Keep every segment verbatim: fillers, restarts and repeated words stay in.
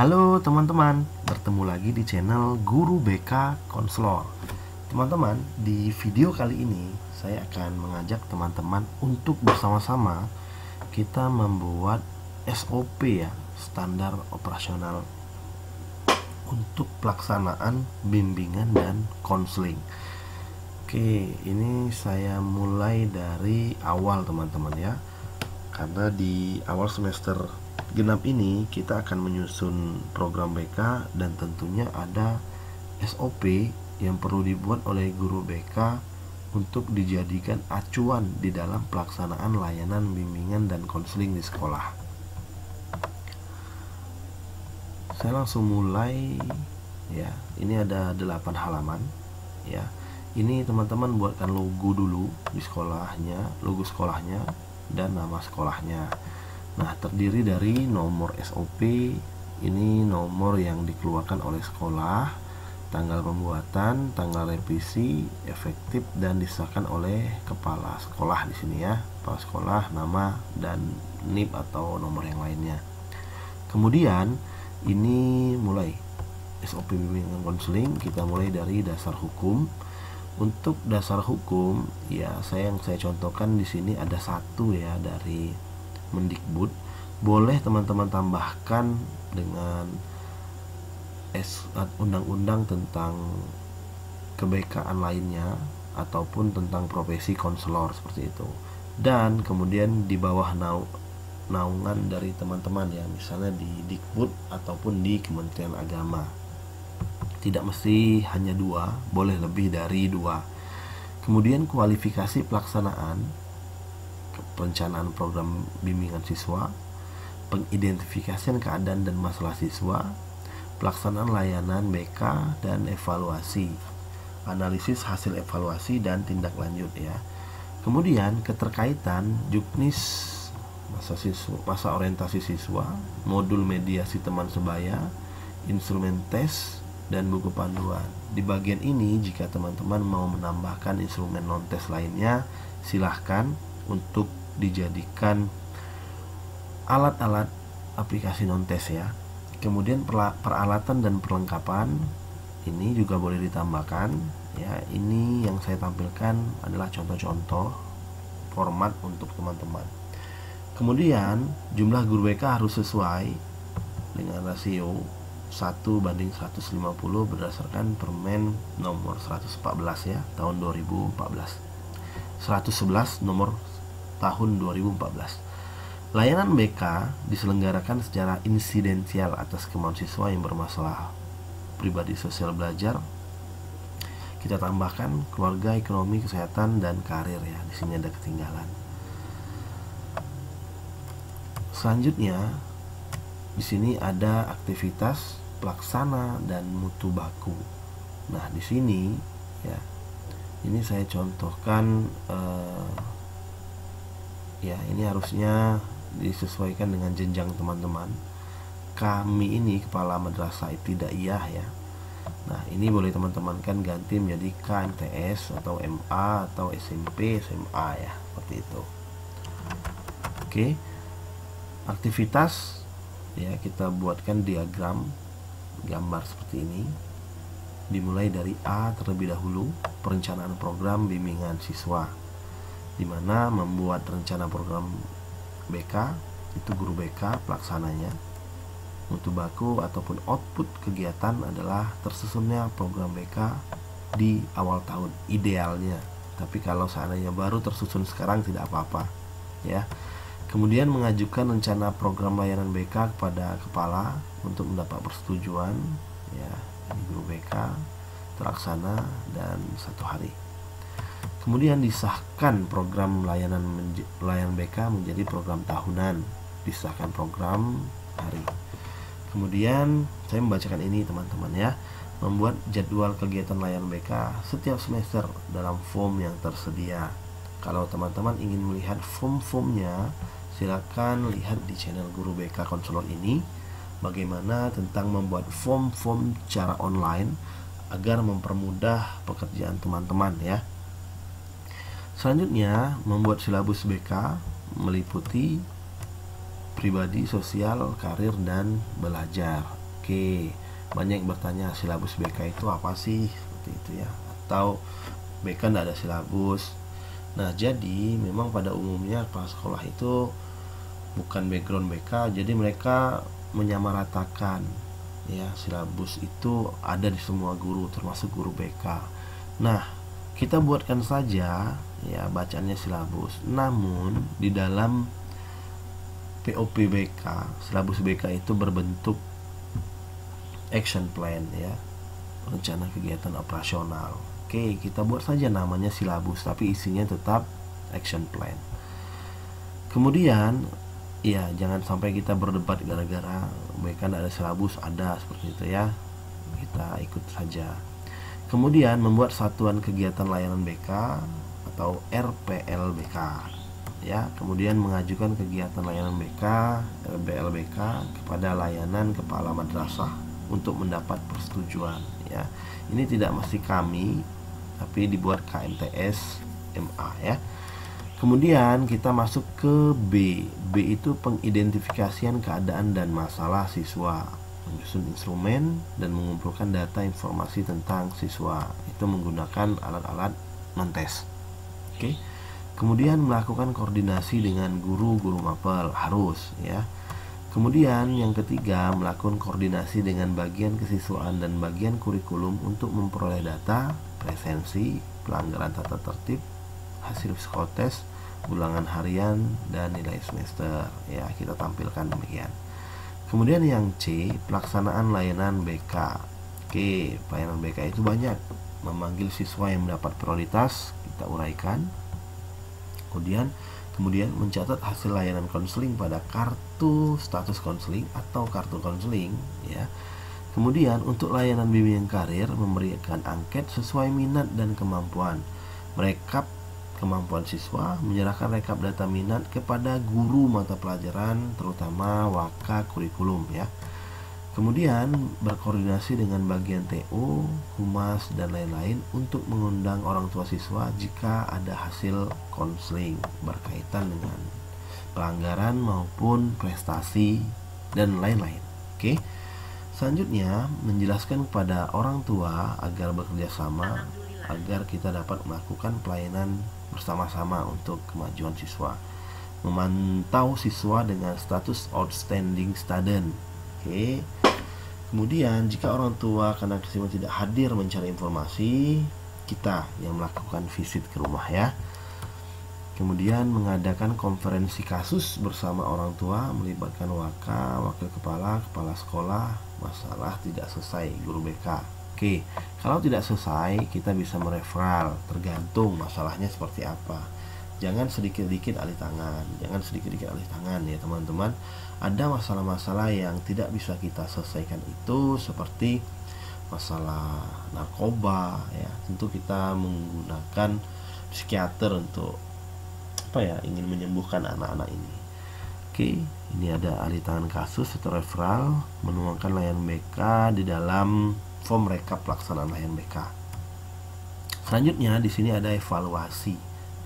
Halo teman-teman, bertemu lagi di channel Guru B K Konselor. Teman-teman, di video kali ini saya akan mengajak teman-teman untuk bersama-sama kita membuat S O P ya, standar operasional untuk pelaksanaan bimbingan dan konseling. Oke, ini saya mulai dari awal teman-teman ya. Karena di awal semester genap ini kita akan menyusun program B K dan tentunya ada S O P yang perlu dibuat oleh guru B K untuk dijadikan acuan di dalam pelaksanaan layanan bimbingan dan konseling di sekolah. Saya langsung mulai ya. Ini ada delapan halaman ya. Ini teman-teman buatkan logo dulu di sekolahnya, logo sekolahnya dan nama sekolahnya. Nah, terdiri dari nomor S O P, ini nomor yang dikeluarkan oleh sekolah, tanggal pembuatan, tanggal revisi, efektif dan disahkan oleh kepala sekolah di sini ya. Kepala sekolah, nama dan N I P atau nomor yang lainnya. Kemudian ini mulai S O P bimbingan konseling, kita mulai dari dasar hukum. Untuk dasar hukum ya, saya yang saya contohkan di sini ada satu ya dari Mendikbud. Boleh teman-teman tambahkan dengan es undang-undang tentang kebekaan lainnya ataupun tentang profesi konselor seperti itu. Dan kemudian di bawah nau, naungan dari teman-teman ya, misalnya di Dikbud ataupun di Kementerian Agama. Tidak mesti hanya dua, boleh lebih dari dua. Kemudian kualifikasi pelaksanaan perencanaan program bimbingan siswa, pengidentifikasian keadaan dan masalah siswa, pelaksanaan layanan B K dan evaluasi, analisis hasil evaluasi dan tindak lanjut ya. Kemudian keterkaitan juknis masa siswa, masa orientasi siswa, modul mediasi teman sebaya, instrumen tes dan buku panduan. Di bagian ini jika teman-teman mau menambahkan instrumen non tes lainnya, silahkan untuk dijadikan alat-alat aplikasi non tes ya. Kemudian peralatan dan perlengkapan ini juga boleh ditambahkan ya. Ini yang saya tampilkan adalah contoh-contoh format untuk teman-teman. Kemudian jumlah guru B K harus sesuai dengan rasio satu banding seratus lima puluh berdasarkan Permen nomor seratus empat belas ya, tahun dua ribu empat belas. seratus sebelas nomor tahun dua ribu empat belas. Layanan B K diselenggarakan secara insidensial atas kemauan siswa yang bermasalah pribadi sosial belajar. Kita tambahkan keluarga, ekonomi, kesehatan dan karir ya. Di sini ada ketinggalan. Selanjutnya di sini ada aktivitas pelaksana dan mutu baku. Nah, di sini ya. Ini saya contohkan eh, ya, ini harusnya disesuaikan dengan jenjang teman-teman. Kami ini kepala madrasah ibtidaiyah ya. Nah, ini boleh teman-teman kan ganti menjadi K M T S atau M A atau S M P, S M A ya, seperti itu. Oke. Aktivitas ya, kita buatkan diagram gambar seperti ini. Dimulai dari A terlebih dahulu, perencanaan program bimbingan siswa, di mana membuat rencana program B K itu guru B K pelaksananya. Mutu baku ataupun output kegiatan adalah tersusunnya program B K di awal tahun idealnya. Tapi kalau seandainya baru tersusun sekarang tidak apa-apa ya. Kemudian mengajukan rencana program layanan B K kepada kepala untuk mendapat persetujuan ya. Ini guru B K terlaksana dan satu hari. Kemudian disahkan program layanan layanan B K menjadi program tahunan, disahkan program hari. Kemudian saya membacakan ini teman-teman ya. Membuat jadwal kegiatan layanan B K setiap semester dalam form yang tersedia. Kalau teman-teman ingin melihat form-formnya, silakan lihat di channel Guru B K Konselor ini bagaimana tentang membuat form-form secara online agar mempermudah pekerjaan teman-teman ya. Selanjutnya membuat silabus B K meliputi pribadi, sosial, karir, dan belajar. Oke, banyak yang bertanya silabus B K itu apa sih, seperti itu ya, atau B K tidak ada silabus. Nah, jadi memang pada umumnya kepala sekolah itu bukan background B K, jadi mereka menyamaratakan ya, silabus itu ada di semua guru termasuk guru B K. Nah, kita buatkan saja ya bacaannya silabus, namun di dalam P O P B K, silabus B K itu berbentuk action plan ya, rencana kegiatan operasional. Oke, kita buat saja namanya silabus, tapi isinya tetap action plan. Kemudian, ya jangan sampai kita berdebat gara-gara B K ada silabus, ada seperti itu ya. Kita ikut saja. Kemudian membuat satuan kegiatan layanan B K atau R P L B K. Ya, kemudian mengajukan kegiatan layanan B K, R P L B K kepada layanan kepala madrasah untuk mendapat persetujuan ya. Ini tidak mesti kami, tapi dibuat K M T S M A ya. Kemudian kita masuk ke B. B itu pengidentifikasian keadaan dan masalah siswa, menyusun instrumen dan mengumpulkan data informasi tentang siswa. Itu menggunakan alat-alat non-tes. Oke. Kemudian melakukan koordinasi dengan guru-guru mapel, harus ya. Kemudian yang ketiga, melakukan koordinasi dengan bagian kesiswaan dan bagian kurikulum untuk memperoleh data presensi, pelanggaran tata tertib, hasil psikotes, ulangan harian, dan nilai semester ya, kita tampilkan demikian. Kemudian yang C, pelaksanaan layanan B K. Oke, pelayanan B K itu banyak, memanggil siswa yang mendapat prioritas, kita uraikan. Kemudian kemudian mencatat hasil layanan konseling pada kartu status konseling atau kartu konseling ya. Kemudian untuk layanan bimbingan karir memberikan angket sesuai minat dan kemampuan, merekap kemampuan siswa, menyerahkan rekap data minat kepada guru mata pelajaran terutama waka kurikulum ya. Kemudian berkoordinasi dengan bagian T O, humas, dan lain-lain untuk mengundang orang tua siswa jika ada hasil konseling berkaitan dengan pelanggaran maupun prestasi dan lain-lain. Oke. Selanjutnya menjelaskan kepada orang tua agar bekerja sama agar kita dapat melakukan pelayanan bersama-sama untuk kemajuan siswa. Memantau siswa dengan status outstanding student. Oke. Kemudian jika orang tua karena kesibukan tidak hadir mencari informasi, kita yang melakukan visit ke rumah ya. Kemudian mengadakan konferensi kasus bersama orang tua, melibatkan waka, wakil kepala, kepala sekolah, masalah tidak selesai guru B K. Oke, kalau tidak selesai kita bisa mereferal, tergantung masalahnya seperti apa. Jangan sedikit-sedikit alih tangan, jangan sedikit-sedikit alih tangan ya teman-teman. Ada masalah-masalah yang tidak bisa kita selesaikan itu seperti masalah narkoba ya. Tentu kita menggunakan psikiater untuk apa ya, ingin menyembuhkan anak-anak ini. Oke, ini ada alih tangan kasus atau referral, menuangkan layanan B K di dalam form rekap pelaksanaan layanan B K. Selanjutnya di sini ada evaluasi.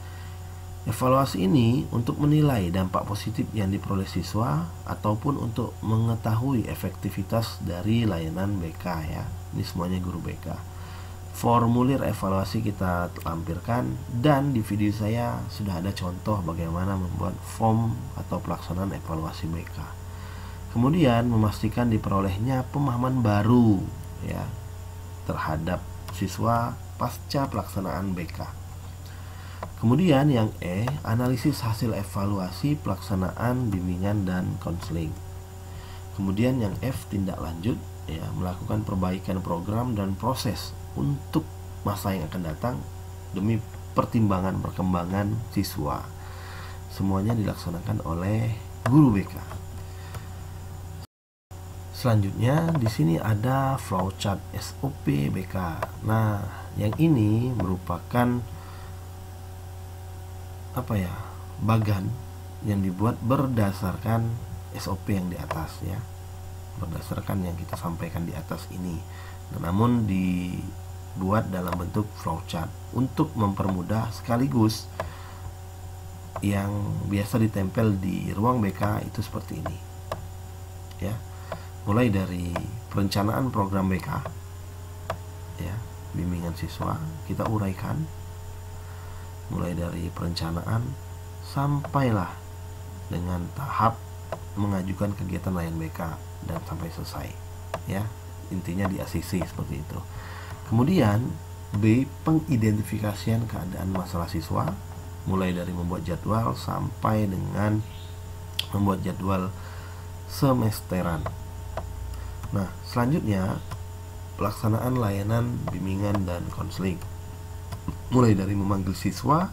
Evaluasi ini untuk menilai dampak positif yang diperoleh siswa ataupun untuk mengetahui efektivitas dari layanan B K ya. Ini semuanya guru B K. Formulir evaluasi kita lampirkan dan di video saya sudah ada contoh bagaimana membuat form atau pelaksanaan evaluasi B K. Kemudian memastikan diperolehnya pemahaman baru ya terhadap siswa pasca pelaksanaan B K. Kemudian yang E, analisis hasil evaluasi pelaksanaan bimbingan dan konseling. Kemudian yang F, tindak lanjut ya, melakukan perbaikan program dan proses untuk masa yang akan datang demi pertimbangan perkembangan siswa. Semuanya dilaksanakan oleh guru B K. Selanjutnya di sini ada flowchart S O P B K. Nah, yang ini merupakan apa ya, bagan yang dibuat berdasarkan S O P yang di atas ya, berdasarkan yang kita sampaikan di atas ini. Nah, namun dibuat dalam bentuk flowchart untuk mempermudah sekaligus yang biasa ditempel di ruang B K itu seperti ini ya. mulai dari perencanaan program B K, ya, bimbingan siswa, kita uraikan mulai dari perencanaan sampailah dengan tahap mengajukan kegiatan layan B K dan sampai selesai, ya, intinya di A C C seperti itu. Kemudian B, pengidentifikasian keadaan masalah siswa, mulai dari membuat jadwal sampai dengan membuat jadwal semesteran. Nah, selanjutnya pelaksanaan layanan bimbingan dan konseling, mulai dari memanggil siswa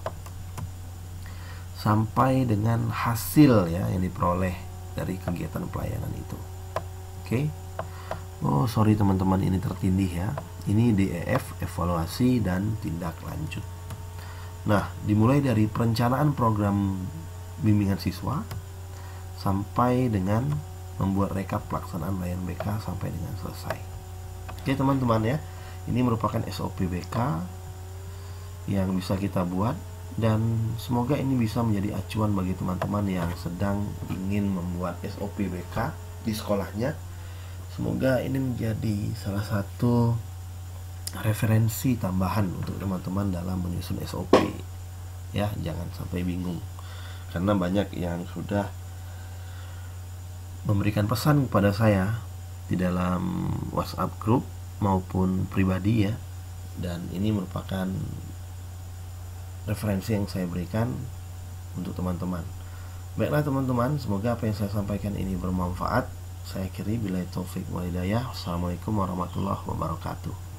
sampai dengan hasil, ya, yang diperoleh dari kegiatan pelayanan itu. Oke. Oh, sorry teman-teman, ini tertindih ya. Ini D E F, evaluasi dan tindak lanjut. Nah, dimulai dari perencanaan program bimbingan siswa sampai dengan membuat rekap pelaksanaan layan B K sampai dengan selesai. Oke teman-teman ya, ini merupakan S O P B K yang bisa kita buat, dan semoga ini bisa menjadi acuan bagi teman-teman yang sedang ingin membuat S O P B K di sekolahnya. Semoga ini menjadi salah satu referensi tambahan untuk teman-teman dalam menyusun S O P, ya, jangan sampai bingung, karena banyak yang sudah memberikan pesan kepada saya di dalam WhatsApp grup maupun pribadi, ya, dan ini merupakan referensi yang saya berikan untuk teman-teman. Baiklah teman-teman, semoga apa yang saya sampaikan ini bermanfaat. Saya akhiri, billahi taufik wal hidayah. Wassalamualaikum warahmatullahi wabarakatuh.